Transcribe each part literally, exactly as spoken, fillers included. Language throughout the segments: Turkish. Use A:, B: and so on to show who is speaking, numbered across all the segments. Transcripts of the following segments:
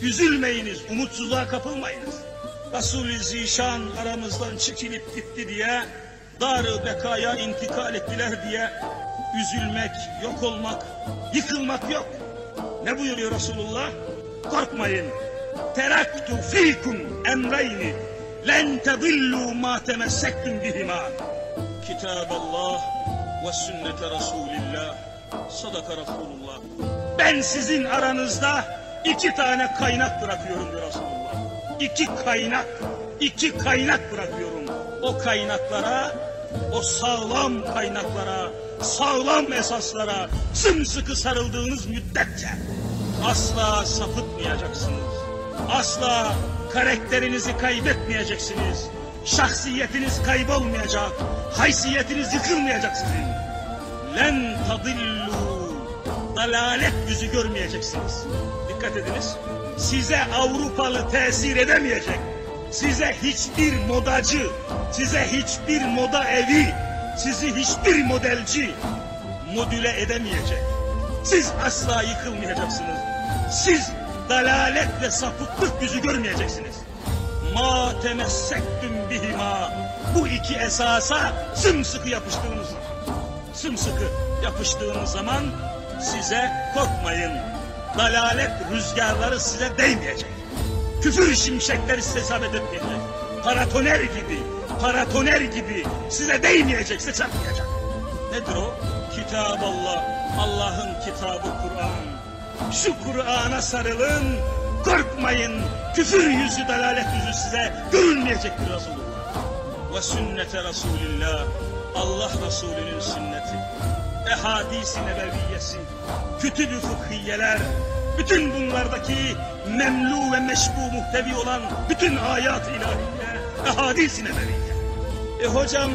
A: Üzülmeyiniz, umutsuzluğa kapılmayınız. Resul-i Zişan aramızdan çekilip gitti diye, dar-ı bekaya intikal ettiler diye üzülmek, yok olmak, yıkılmak yok. Ne buyuruyor Resulullah? Korkmayın. Teraktu fikum emreyni len tedillu ma temessektum bihima. Kitaballah ve sünnete Resulillah. Sadaka Resulullah. Ben sizin aranızda iki tane kaynak bırakıyorum diyor Resulullah. İki kaynak, iki kaynak bırakıyorum. O kaynaklara, o sağlam kaynaklara, sağlam esaslara sımsıkı sarıldığınız müddetçe asla sapıtmayacaksınız. Asla karakterinizi kaybetmeyeceksiniz. Şahsiyetiniz kaybolmayacak. Haysiyetiniz yıkılmayacak sizin. Len tadillu, dalalet yüzü görmeyeceksiniz. Dikkat ediniz. Size Avrupalı tesir edemeyecek. Size hiçbir modacı, size hiçbir moda evi, sizi hiçbir modelci modüle edemeyecek. Siz asla yıkılmayacaksınız. Siz dalalet ve sapıklık yüzü görmeyeceksiniz. Ma temessektüm bihima. Bu iki esasa sımsıkı yapıştığınız zaman, sımsıkı yapıştığınız zaman size korkmayın. Dalalet rüzgarları size değmeyecek. Küfür şimşekleri size isabet etmeyecek. Paratoner gibi, paratoner gibi size değmeyecek, size çarpmayacak. Nedir o? Kitaballah, Allah'ın kitabı Kur'an. Şu Kur'an'a sarılın, korkmayın. Küfür yüzü, dalalet yüzü size görünmeyecektir Resulullah. Ve sünnete Resulillah, Allah Resulü'nün sünneti. Ehadis-i nebeviyesi, kütüb-ü fıkhiyeler, bütün bunlardaki memlu ve meşbu muhtevi olan bütün ayat-ı ilahiye, ehadis-i nebeviye. E hocam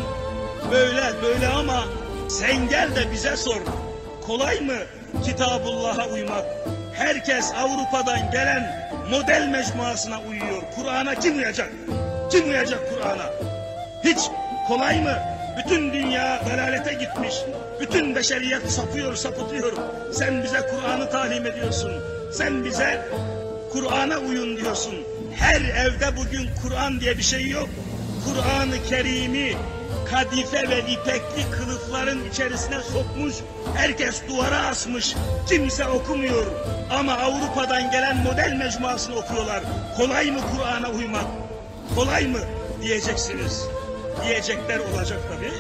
A: böyle böyle ama sen gel de bize sor. Kolay mı Kitabullah'a uymak? Herkes Avrupa'dan gelen model mecmuasına uyuyor. Kur'an'a kim uyacak? Kim uyacak Kur'an'a? Hiç kolay mı? Bütün dünya dalalete gitmiş. Bütün beşeriyet sapıyor, sapıtıyor. Sen bize Kur'an'ı talim ediyorsun. Sen bize Kur'an'a uyun diyorsun. Her evde bugün Kur'an diye bir şey yok. Kur'an-ı Kerim'i kadife ve ipekli kılıfların içerisine sokmuş. Herkes duvara asmış. Kimse okumuyor. Ama Avrupa'dan gelen model mecmuasını okuyorlar. Kolay mı Kur'an'a uymak? Kolay mı diyeceksiniz. Diyecekler olacak tabii.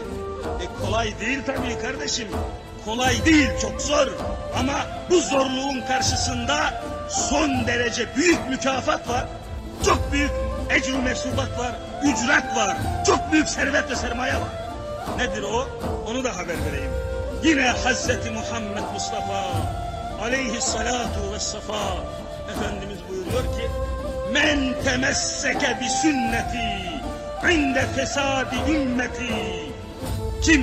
A: E kolay değil tabii kardeşim. Kolay değil, çok zor. Ama bu zorluğun karşısında son derece büyük mükafat var. Çok büyük ecr-ü mesubat var, ücret var. Çok büyük servet ve sermaye var. Nedir o? Onu da haber vereyim. Yine Hazreti Muhammed Mustafa aleyhissalatu vessefa Efendimiz buyuruyor ki: Men temesseke bi sünneti inde fesadi ümmeti. Kim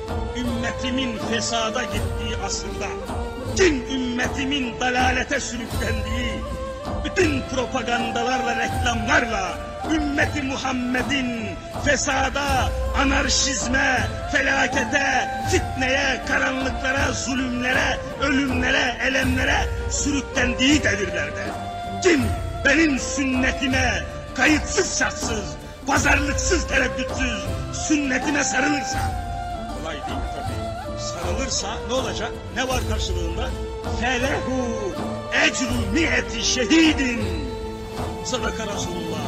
A: ümmetimin fesada gittiği asırda, kim ümmetimin dalalete sürüklendiği, bütün propagandalarla, reklamlarla ümmeti Muhammed'in fesada, anarşizme, felakete, fitneye, karanlıklara, zulümlere, ölümlere, elemlere sürüklendiği devirlerde, kim benim sünnetime kayıtsız şartsız, pazarlıksız, tereddütsüz sünnetime sarılırsa, kolay değil tabii, sarılırsa ne olacak? Ne var karşılığında? Felehu ecru mi'eti şehidin. Sadaka Resulullah.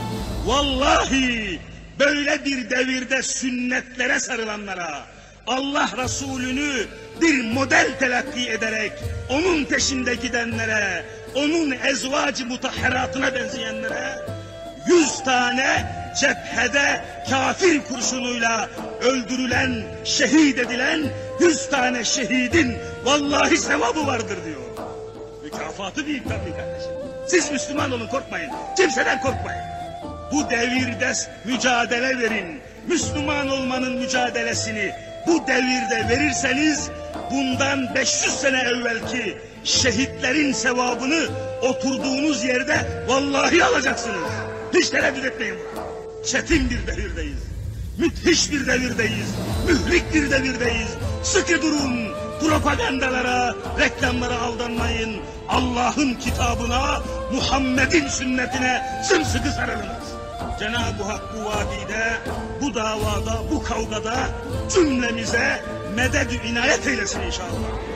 A: Vallahi böyle bir devirde sünnetlere sarılanlara, Allah Resulü'nü bir model telakki ederek onun peşinde gidenlere, onun ezvacı mutahheratına benzeyenlere, yüz tane cephede kafir kurşunuyla öldürülen, şehit edilen yüz tane şehidin vallahi sevabı vardır diyor. Mükafatı büyük tabii kardeşim. Siz Müslüman olun, korkmayın. Kimseden korkmayın. Bu devirde mücadele verin. Müslüman olmanın mücadelesini bu devirde verirseniz bundan beş yüz sene evvelki şehitlerin sevabını oturduğunuz yerde vallahi alacaksınız. Hiç tereddüt etmeyin. Çetin bir devirdeyiz. Müthiş bir devirdeyiz. Mühlik bir devirdeyiz. Sıkı durun. propagandalara, reklamlara aldanmayın. Allah'ın kitabına, Muhammed'in sünnetine sımsıkı sarılınız. Cenab-ı Hak bu vadide, bu davada, bu kavgada cümlemize medet-ü inayet eylesin inşallah.